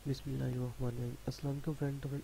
बिस्मिल्लाहिर्रहमानिर्रहीम। अस्सलाम वालेकुम फ्रेंड। तो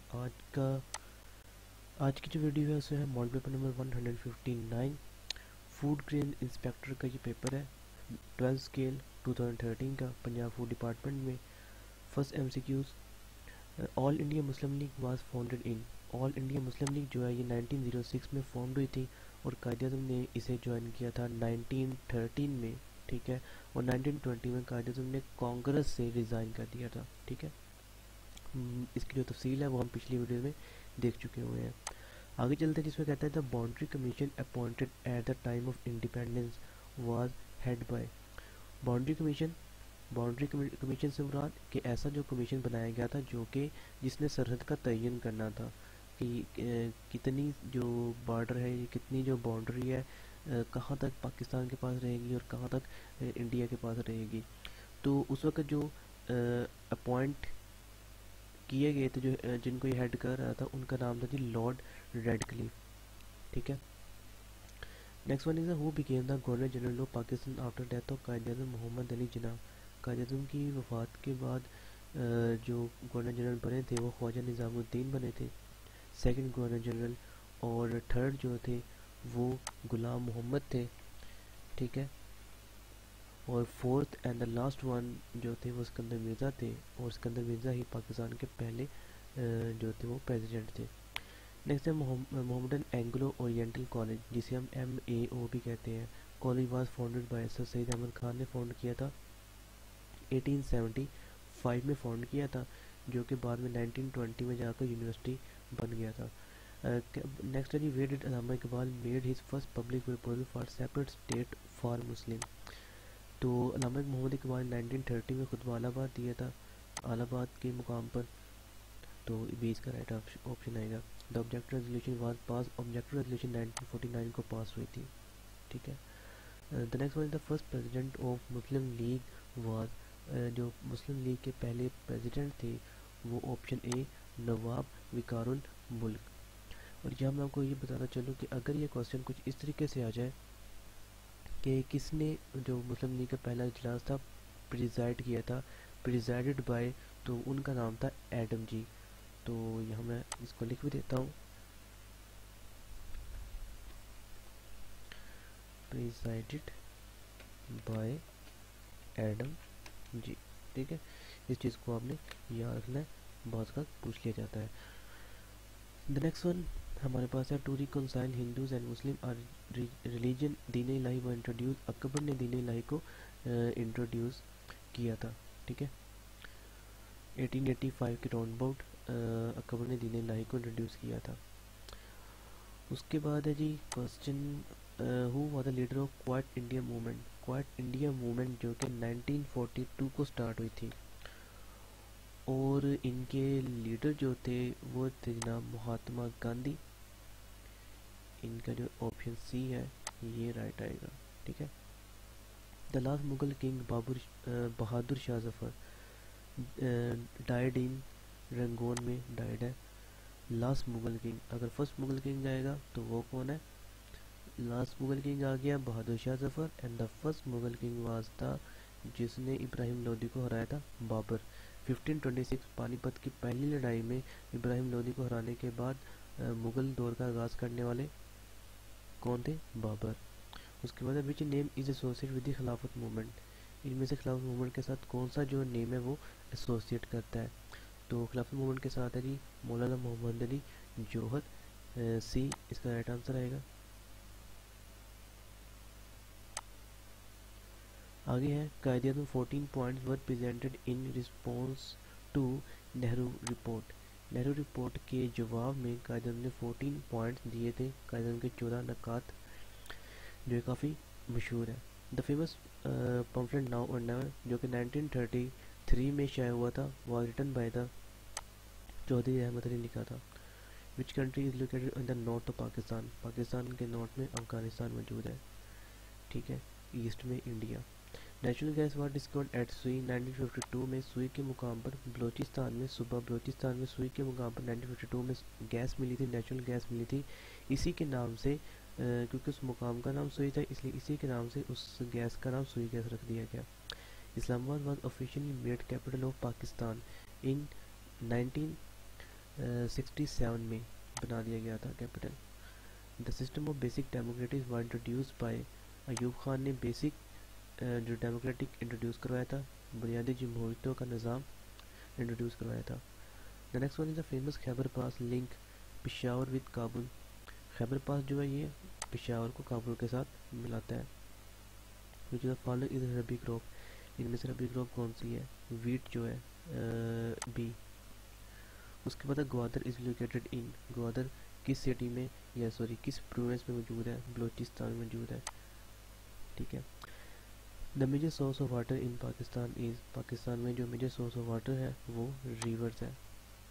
आज की जो वीडियो है उसमें है model paper number 159 food grain inspector का ये पेपर है 12 स्केल 2013 का पंजाब फूड डिपार्टमेंट में। First MCQs. All India Muslim League was founded in. All India Muslim League जो है ये 1906 में फॉर्म हुई थी और कायद-ए-आज़म ने इसे ज्वाइन किया था 1913 में। ठीक है। और 1920 में कायद-ए-आज़म ने कांग्रेस से रिज़ाइन कर दिया था। ठीक है। इसकी जो तफसील है वो हम पिछली वीडियो में देख चुके हुए हैं। आगे चलते हैं जिसमें कहता है the boundary commission appointed at the time of independence was head by. Boundary commission. Boundary commission से मुराद कि ऐसा जो कमीशन बनाया गया था जो कि जिसने सरहद का तयन करना था कि कितनी जो बॉर्डर है ये कितनी जो बाउंड्री है कहाँ तक पाकिस्तान के पास रहेगी और कहाँ तक इंडिया के पास रहेगी। तो उस वक्त जो अपॉइंट किए गए थे जो जिनको ये हेड कर रहा था उनका नाम था जी लॉर्ड रेडक्लिफ। ठीक है। Next one is who became the governor general of Pakistan after death of Quaid-e-Azam Mohammad Ali Jinnah. Quaid-e-Azam की वफात के बाद जो गवर्नर जनरल बने थे वो ख्वाजा निज़ामुद्दीन बने थे सेकंड गवर्नर जनरल। और थर्ड जो थे वो गुलाम मोहम्मद थे। ठीक है। और fourth and the last one जो थे वो सिकंदर मिर्ज़ा थे और सिकंदर मिर्ज़ा ही पाकिस्तान के पहले जो थे वो प्रेसिडेंट थे। नेक्स्ट है मोहम्मदन एंग्लो ओरिएंटल कॉलेज जिसे हम MAO भी कहते हैं। College was founded by sir Syed Ahmad Khan ने फाउंड किया था 1875 में फाउंड किया था जो कि बाद में 1920 में जाकर यूनिवर्सिटी बन गया था। नेक्स्ट है जी where did Allama Iqbal made his first public proposal for separate state for Muslim. तो अल्लामा मोहम्मद इकबाल 1930 में खुतबा इलाहाबाद दिया था इलाहाबाद के मुकाम पर। तो 20 का राइट ऑप्शन आएगा। The object resolution was pass. Object resolution 1949 को पास हुई थी। ठीक है। The next one is the first president of Muslim League was. जो मुस्लिम लीग के पहले प्रेसिडेंट थे वो ऑप्शन ए नवाब विकारुल मुल्क। और यहाँ मैं आपको ये बताना चलूँ कि अगर ये क्वेश्चन कुछ इस तरीके से आ जाए कि किसने जो मुस्लिम लीग का पहला इजलास था प्रिजाइड किया था प्रिजाइडेड बाय, तो उनका नाम था एडम जी। तो यहाँ मैं इसको लिख भी देता हूँ प्रिजाइडेड बाय एडम जी। ठीक है। इस चीज़ को आपने याद रखना है, बहुत का पूछ लिया जाता है। द नेक्स्ट वन हमारे पास है to reconcile Hindus and Muslim are religion Din Ilahi व इंट्रोड्यूस। अकबर ने दीन इलाही को इंट्रोड्यूस किया था। ठीक है। 1885 के राउंड अबाउट अकबर ने दीन इलाही को इंट्रोड्यूस किया था। उसके बाद है जी question who was the leader of Quit India movement. Quit India movement जो कि 1942 को स्टार्ट हुई थी और इनके लीडर जो थे वो थे जनाब महात्मा गांधी। इनका जो ऑप्शन सी है ये राइट आएगा। ठीक है। The last Mughal king Bahadur Shah Zafar died in Rangoon में डाइड है। लास्ट मुगल किंग अगर फर्स्ट मुगल किंग आएगा तो वो कौन है। लास्ट मुगल किंग आ गया Bahadur Shah Zafar and the first Mughal king was था जिसने इब्राहिम लोदी को हराया था बाबर। 1526 पानीपत की पहली लड़ाई में इब्राहिम लोदी को हराने के बाद मुगल दौर का आगाज करने वाले कौन थे बाबर। उसके बाद which name is associate with the Khilafat movement. इनमें से खिलाफत मूवमेंट के साथ कौन सा जो नेम है वो एसोसिएट करता है। तो खिलाफत मूवमेंट के साथ है जी मौलाना मोहम्मद अली जोहर। सी इसका राइट आंसर आएगा। आगे है Quaid-e-Azam 14 points were presented in response to Nehru report. Nehru report के जवाब में कायदे-ए-आज़म ने 14 पॉइंट्स दिए थे। कायदे-ए-आज़म के 14 नकात जो है काफ़ी मशहूर है। The famous pamphlet now or never जो कि 1933 में शाया हुआ था was written by the Chaudhry Ahmad Ali लिखा था। Which country is located in the north of Pakistan. Pakistan के नॉर्थ में अफगानिस्तान मौजूद है। ठीक है। ईस्ट में India. Natural gas was discovered at Sui 1952 में सुई के मुकाम पर बलूचिस्तान में सूबा बलूचिस्तान में सुई के मुकाम पर 1952 में गैस मिली थी नेचुरल गैस मिली थी। इसी के नाम से क्योंकि उस मुकाम का नाम सुई था इसलिए इसी के नाम से उस गैस का नाम सुई गैस रख दिया गया। Islamabad was officially made capital of Pakistan. In 1967 में बना दिया गया था capital. The system of basic democratic was introduced by Ayub Khan ने बेसिक जो डेमोक्रेटिक इंट्रोड्यूस करवाया था, बुनियादी जमहूरियतों का निज़ाम इंट्रोड्यूस करवाया था। The next one is the famous Khyber pass link Peshawar with Kabul. Khyber pass जो है ये पेशावर को काबुल के साथ मिलाता है। Which is the following is rabi crop, इनमें से रबी क्रॉप कौन सी है? वीट जो है बी। उसके बाद Gwadar is located in, Gwadar किस सिटी में या सॉरी किस प्रोविंस में मौजूद है? बलोचिस्तान में मौजूद है। ठीक है। The major source of water in Pakistan is, Pakistan में जो मेजर सोर्स ऑफ वाटर है वो रिवर्स है।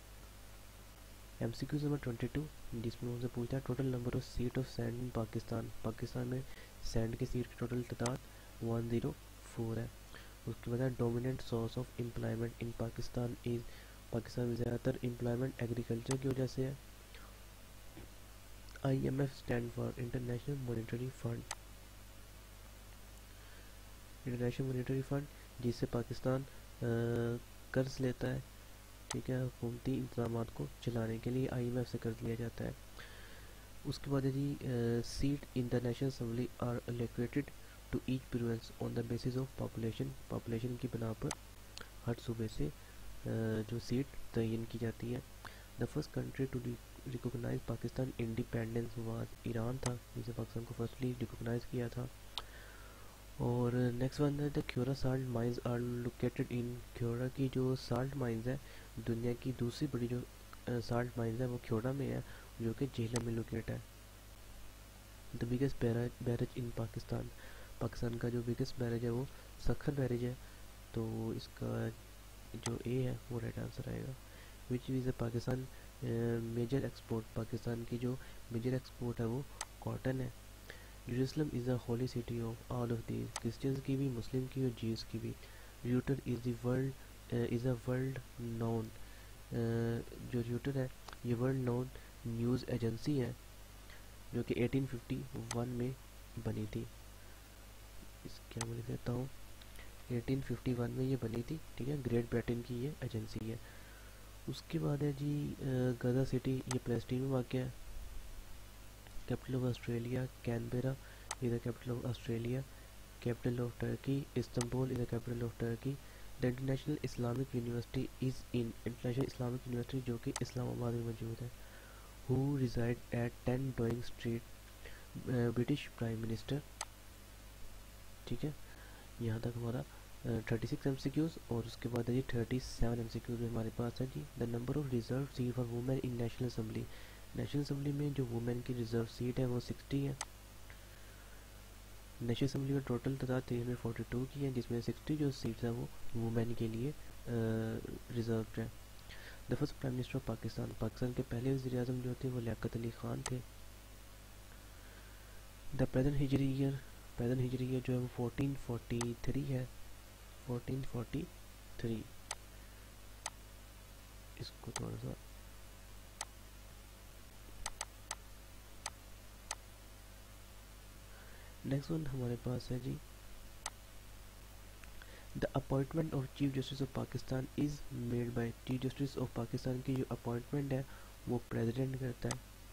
MCQ नंबर 22 जिसमें उनसे पूछता है total number of seat of senate in Pakistan, Pakistan में सैंड की सीट की टोटल तादाद 104 है। उसके बाद dominant source of employment in Pakistan is, Pakistan में ज़्यादातर एम्प्लॉयमेंट एग्रीकल्चर की वजह से है। IMF stand for international monetary fund, international monetary fund जिससे पाकिस्तान कर्ज लेता है। ठीक है, हुकूमती इंतजाम को चलाने के लिए IMF से कर्ज लिया जाता है। उसके बाद है जी seat in the national assembly are allocated to each province on the basis of population, population की बिना पर हर सूबे से जो सीट तयन की जाती है। The first country to recognize Pakistan independence was Iran था, जिसे पाकिस्तान को फर्स्टली रिकोगनाइज किया था। और नेक्स्ट वन है the Khewra salt mines are located in, Khewra की जो साल्ट माइंस है दुनिया की दूसरी बड़ी जो साल्ट माइंस है वो क्योरा में है, जो कि झेलम में लोकेट है। The biggest barrage in Pakistan, Pakistan का जो बिगेस्ट बैरेज है वो सखर बैरेज है, तो इसका जो ए है वो राइट आंसर आएगा। Which is Pakistan major export, Pakistan की जो मेजर एक्सपोर्ट है वो कॉटन है। Jerusalem is the holy city of all of these, Christians की भी, मुस्लिम की और जीव्स की भी। Reuter is the world is a world known, जो र्यूटर है ये वर्ल्ड नोन न्यूज़ एजेंसी है जो कि 1851 में बनी थी। इस क्या मैं लिख देता हूँ, 1851 में ये बनी थी। ठीक है, ग्रेट ब्रिटेन की ये एजेंसी है। उसके बाद है जी गजा सिटी, ये पैलेस्टीन में वाक़ है। Capital of Australia Canberra is the capital of Australia. Capital of Turkey Istanbul is the capital of Turkey. The international Islamic university is in, international Islamic university जो कि इस्लामाबाद में मौजूद है। Who reside at 10 Downing Street, British prime minister. ठीक है, यहाँ तक हमारा 36 MCQs और उसके बाद है जी 37 MCQs में हमारे पास है जी the number of reserve seat for women in national assembly, national assembly में जो वुमेन की रिजर्व सीट है वो 60 है। नेशनल असम्बली में टोटल तादाद 342 की है, जिसमें 60 जो सीट्स है वो वुमेन के लिए रिजर्व है। The first prime minister of Pakistan, Pakistan के पहले वज़ीर आज़म जो थे वो लियाकत अली खान थे। The present Hijri year, present Hijri year जो है वो 1443 है, 1443। इसको थोड़ा सा नेक्स्ट वन हमारे पास है जी the appointment of chief justice of Pakistan is made by, chief justice of Pakistan की जो अपॉइंटमेंट है वो प्रेसिडेंट करता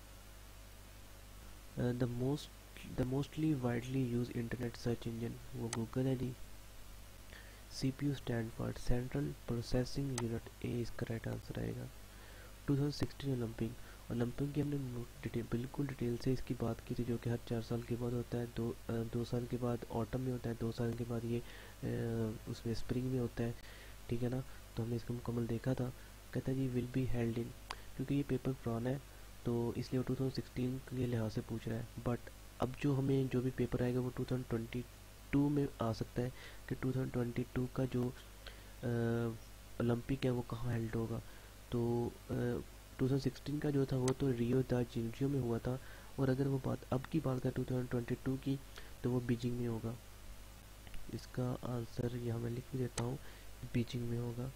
है। The mostly widely use internet search engine वो गूगल है जी। CPU stand for central processing unit, A इसका राइट आंसर आएगा। 2016 ओलंपिक, ओलंपिक की हमने बिल्कुल डिटेल से इसकी बात की थी, जो कि हर 4 साल के बाद होता है। दो साल के बाद ऑटम में होता है, 2 साल के बाद ये उसमें स्प्रिंग में होता है। ठीक है ना, तो हमने इसको मुकम्मल देखा था। कहता है जी विल बी हेल्ड इन, क्योंकि ये पेपर पुराना है तो इसलिए वो 2016 के लिहाज से पूछ रहा है। बट अब जो हमें जो भी पेपर आएगा वो 2022 में आ सकता है कि 2022 का जो ओलंपिक है वो कहाँ हेल्ड होगा। तो 2016 का जो था वो तो रियो द जेनेरियो में हुआ था, और अगर वो बात अब की बात करें 2022 की तो वो बीजिंग में होगा। इसका आंसर यहाँ मैं लिख भी देता हूँ, बीजिंग में होगा।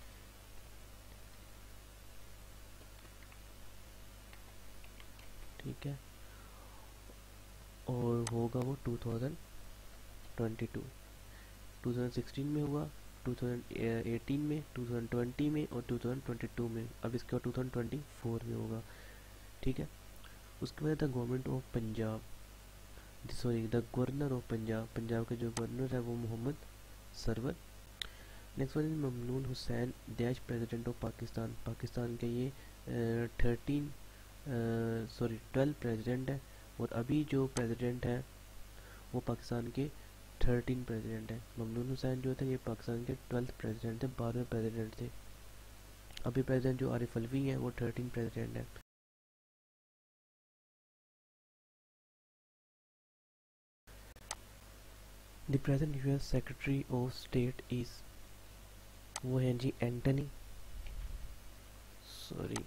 ठीक है, और होगा वो 2022, 2016 में हुआ 2018 में, 2020 में और 2022 में। अब इसके बाद 2024 में होगा, ठीक है। उसके बाद the government of Punjab, sorry the governor of Punjab, Punjab के जो गवर्नर है वो Mohammad Sarwar. Next one is Mamnoon Hussain dash president of Pakistan, Pakistan के ये 12 प्रेसिडेंट है, और अभी जो प्रेसिडेंट है वो पाकिस्तान के 13 प्रेसिडेंट है। ममनून हुसैन जो थे ये पाकिस्तान के 12th प्रेसिडेंट थे, 12वें प्रेसिडेंट थे। अभी प्रेसिडेंट जो आरिफ अलवी है वो 13 प्रेसिडेंट है। The present US secretary of state is, वो है जी एंटनी, सॉरी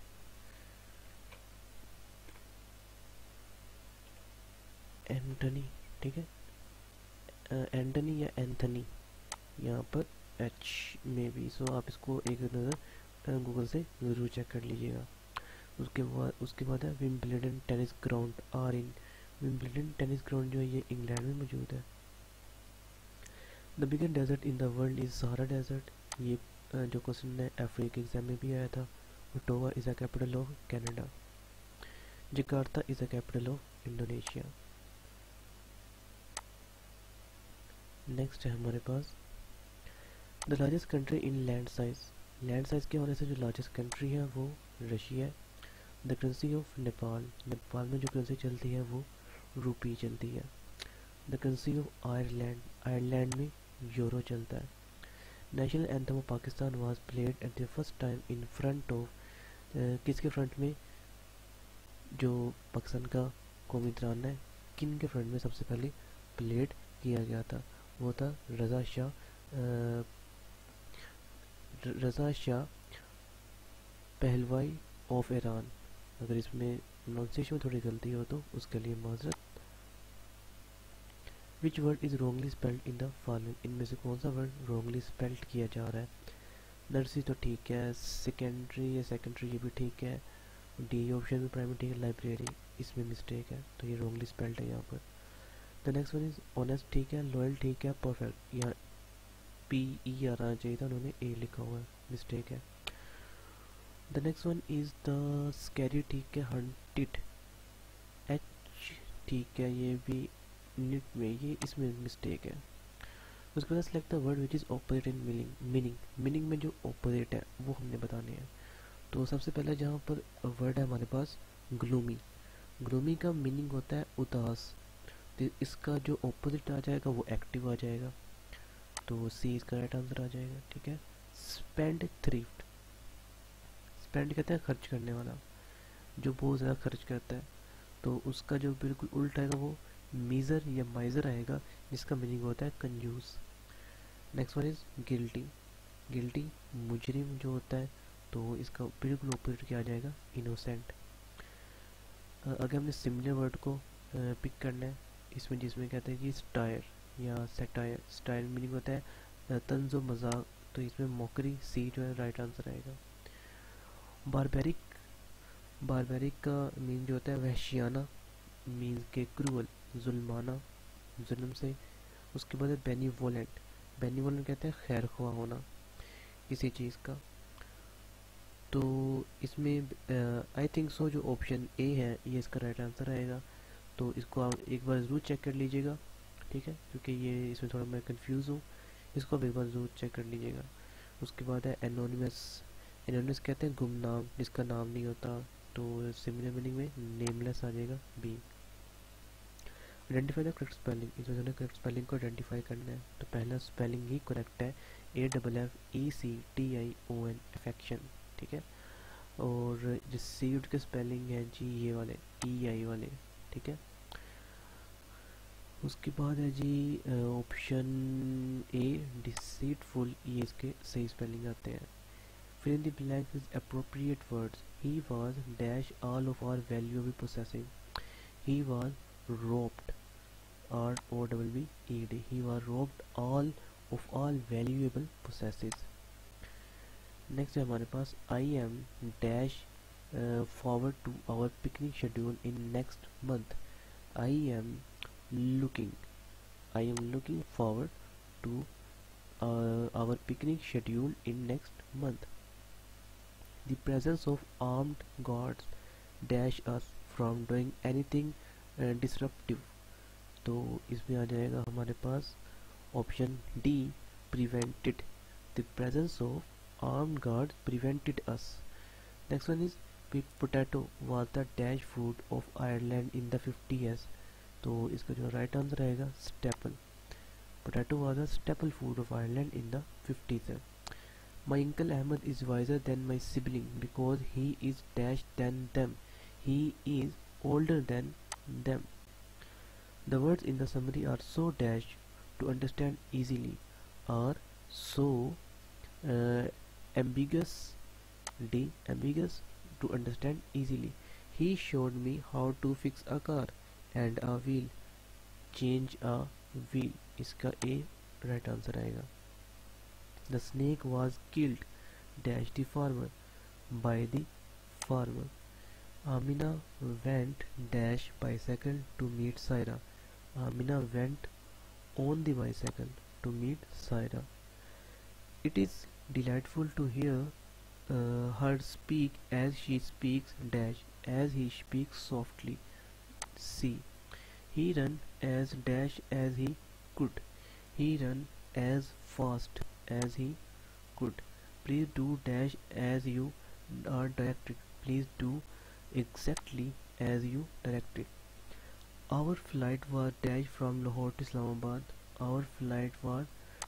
एंटनी, ठीक है, एंटनी या एंथनी, यहाँ पर एच में भी, सो आप इसको एक नज़र गूगल से ज़रूर चेक कर लीजिएगा। उसके बाद है Wimbledon tennis ground are in, Wimbledon tennis ground जो है ये इंग्लैंड में मौजूद है। The biggest desert in the world is Sahara desert, ये जो क्वेश्चन है एफए के एग्जाम में भी आया था। Ottawa is the capital of Canada. Jakarta is the capital of Indonesia. Next है हमारे पास the largest country in land size, land size के हवाले से जो लार्जेस्ट कंट्री है वो रशिया है। The currency of Nepal, Nepal में जो करेंसी चलती है वो रुपी चलती है। The currency of Ireland, Ireland में यूरो चलता है। National anthem of Pakistan was played at the first time in front of, किसके फ्रंट में, जो पाकिस्तान का कौमी तराना है किन के फ्रंट में सबसे पहले प्लेड किया गया था, वो था Reza Shah Pahlavi of Iran. अगर इसमें प्रोनाउंसिएशन में थोड़ी गलती हो तो उसके लिए माजरत। Which word is wrongly spelled in the following, इनमें से कौन सा वर्ड रॉन्गली स्पेल्ड किया जा रहा है। नर्सरी तो ठीक है, सेकेंडरी या सेकेंडरी ये भी ठीक है, डी ऑप्शन में प्राइमरी ठीक है, लाइब्रेरी इसमें मिस्टेक है तो ये रॉन्गली स्पेल्ड है यहाँ पर। The next one is honest ठीक है, लॉयल ठीक है, परफेक्ट यहाँ पी ई आना चाहिए था, उन्होंने ए लिखा हुआ है, मिस्टेक है। The next one is the scary ठीक है, हंटिड एच ठीक है, ये भी निट में ये इसमें मिस्टेक है। उसके बाद select the word which is opposite in meaning, meaning में जो ऑपोजिट है वो हमने बताने हैं। तो सबसे पहले जहाँ पर वर्ड है हमारे पास ग्लूमी, ग्लूमी का मीनिंग होता है उदास, तो इसका जो ऑपोजिट आ जाएगा वो एक्टिव आ जाएगा, तो सी इसका राइट आंसर आ जाएगा, ठीक है। स्पेंड थ्रिफ्ट, स्पेंड कहते हैं खर्च करने वाला, जो बहुत ज़्यादा खर्च करता है, तो उसका जो बिल्कुल उल्टा आएगा वो मीज़र या माइज़र आएगा, जिसका मीनिंग होता है कंजूस। Next one is guilty, guilty मुजरिम जो होता है, तो इसका बिल्कुल ऑपोजिट क्या आ जाएगा, इनोसेंट। अगर हमने सिमिलर वर्ड को पिक करना है इसमें, जिसमें कहते हैं कि स्टायर या सेटायर, स्टायर मीनिंग होता है तंज व मजाक, तो इसमें मॉकरी, सी जो है राइट आंसर आएगा। बारबेरिक, बारबेरिक का मीन जो होता है वहशियाना, मीन के क्रूअल, जुल्माना, जुल्म से। उसके बाद है बेनीवोलेंट, बेनीवोलेंट कहते हैं खैर ख्वाह होना किसी चीज़ का। तो इसमें आई थिंक सो जो ऑप्शन ए है ये इसका राइट आंसर आएगा, तो इसको आप एक बार ज़रूर चेक कर लीजिएगा, ठीक है, क्योंकि ये इसमें थोड़ा मैं कंफ्यूज हूँ, इसको आप एक बार ज़रूर चेक कर लीजिएगा। उसके बाद है एनोनिमस, एनोनिमस कहते हैं गुमनाम, जिसका नाम नहीं होता, तो सिमिलर मीनिंग में नेमलेस आ जाएगा B. Identify the correct spelling, इसमें हमें करेक्ट स्पेलिंग को आइडेंटिफाई करना है, तो पहला स्पेलिंग ही करेक्ट है, AFFECTION अफेक्शन, ठीक है। और रिसीव्ड के स्पेलिंग है जी ये वाले EI वाले, ठीक है। उसके बाद है जी ऑप्शन ए डिसीटफुल, ये इसके सही स्पेलिंग आते हैं। फिर in the blank is appropriate words, he was dash all of our valuable possessive, he was robbed, ROBBED, he was robbed all of all valuable possessions। Next है हमारे पास I am dash forward to our picnic schedule in next month, I am looking, I am looking forward to our picnic scheduled in next month. The presence of armed guards dash us from doing anything disruptive. तो इसमें आ जाएगा हमारे पास option D, prevented. The presence of armed guards prevented us. Next one is potato was the dash food of Ireland in the 50s. तो इसका जो right answer आएगा staple. Potato was a staple food of Ireland in the 50s. My uncle Ahmed is wiser than my sibling because he is dash than them. He is older than them. The words in the summary are so dash to understand easily, are so uh, ambiguous, ambiguous to understand easily. He showed me how to fix a car and a wheel, change a wheel. इसका A right answer आएगा. The snake was killed dash the farmer by the farmer. Amina went dash bicycle to meet Saira. Amina went on the bicycle to meet Saira. It is delightful to hear her speak as she speaks dash as he speaks softly. C. He ran as dash as he could. He ran as fast as he could. Please do dash as you are directed. Please do exactly as you directed. Our flight was dash from Lahore to Islamabad. Our flight was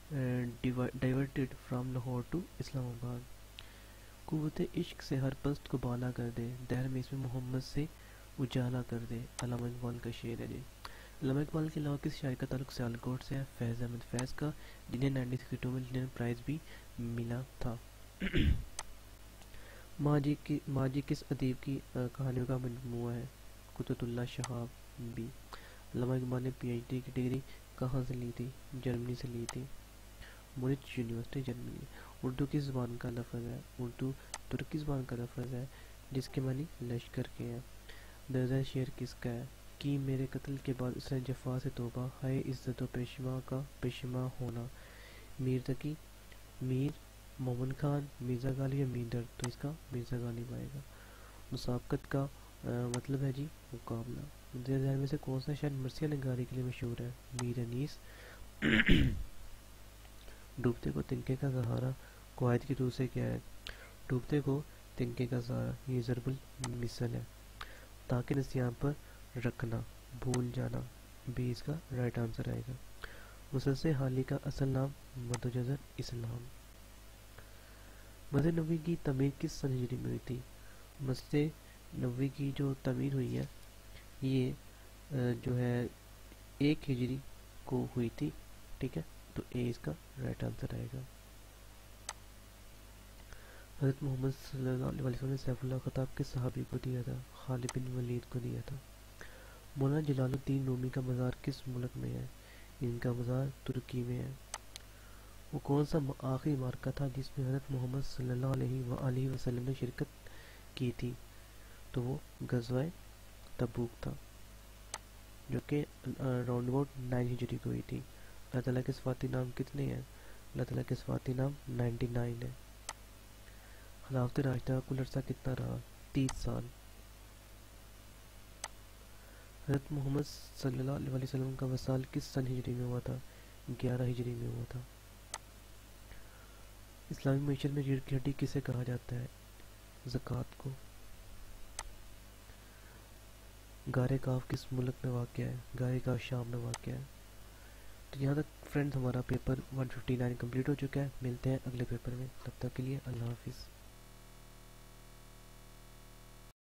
diverted from Lahore to Islamabad. कुव्वत इश्क से हर पस्त को बाला कर दे, दहर में इसमें मोहम्मद से उजाला कर दे. अल्लामा इकबाल का शेर है जी. अल्लामा इकबाल के अलावा किस शायर का ताल्लुक सियालकोट से है? फैज़ अहमद फैज़ का, जिन्हें 1962 में लिटरेचर प्राइज़ भी मिला था. माँ जी किस अदीब की कहानियों का मजमूआ है? कुतुबुल्लाह शहाब बी. अल्लामा इकबाल ने पीएचडी की डिग्री कहाँ से ली थी? जर्मनी से ली थी, मुनिच यूनिवर्सिटी जर्मनी. उर्दू किस ज़बान का लफ्ज़ है? उर्दू तुर्की ज़बान का लफ्ज़ है जिसके मानी लश्कर के हैं. दर्जा शेर किसका है? कि मेरे कत्ल के बाद उसने जफा से तौबा, हाय इज़्ज़त व पेशवा का पेशवा होना. मीर तकी, मीर मोमन खान, मिर्ज़ा गालिब या मीर दर्द. तो इसका मिर्ज़ा गालिब आएगा. मुसाबकत का मतलब है जी मुकाबला. मुद्दे में से कौन सा शहर मरसिया नगारी के लिए मशहूर है? मीर अनीस. डूबते को तिनके का सहारा कवायद की रूह से क्या है? डूबते को तिनके का सहारा ये ज़रबुल मिसल है. ताकि नसियान पर रखना, भूल जाना. बी इसका राइट आंसर आएगा. मुसलसल हाली का असल नाम मदुजर इस्लाम. मस्जिद नबवी की तमीर किस सन हिजरी में हुई थी? मस्जिद नबवी की जो तमीर हुई है ये जो है 1 हिजरी को हुई थी. ठीक है, तो ए इसका राइट आंसर आएगा. हज़रत मोहम्मद सल्लल्लाहु अलैहि वसल्लम ने सैफुल्लाह खिताब किस सहाबी को दिया था? खालिद बिन वलीद को दिया था. मौलाना जलालुद्दीन रूमी का मज़ार किस मुल्क में है? इनका मज़ार तुर्की में है. वो कौन सा आखिरी मार्का था जिसमें हज़रत मोहम्मद सल्लल्लाहु अलैहि वसल्लम ने शिरकत की थी? तो वो गज़वाए तबूक था, जो कि राउंड अबाउट 9 हिजरी को हुई थी. अल्लाह ताला के सिफ़ाती नाम कितने हैं? अल्लाह ताला के सिफ़ाती नाम 99 है. खिलाफत राशिदा का कुल अरसा कितना रहा? 30 साल. हज़रत मोहम्मद सल्लल्लाहु अलैहि वसल्लम का वसाल किस सन हिजरी में हुआ था? 11 हिजरी में हुआ था. इस्लामी मईशत में रीढ़ की हड्डी किसे कहा जाता है? ज़कात को. गारे काफ किस मुल्क में वाक़या है? गारे काफ शाम में वाक़या है. तो यहाँ तक फ्रेंड्स हमारा पेपर 159 कंप्लीट हो चुका है. मिलते हैं अगले पेपर में, तब तक के लिए अल्लाह हाफिज़.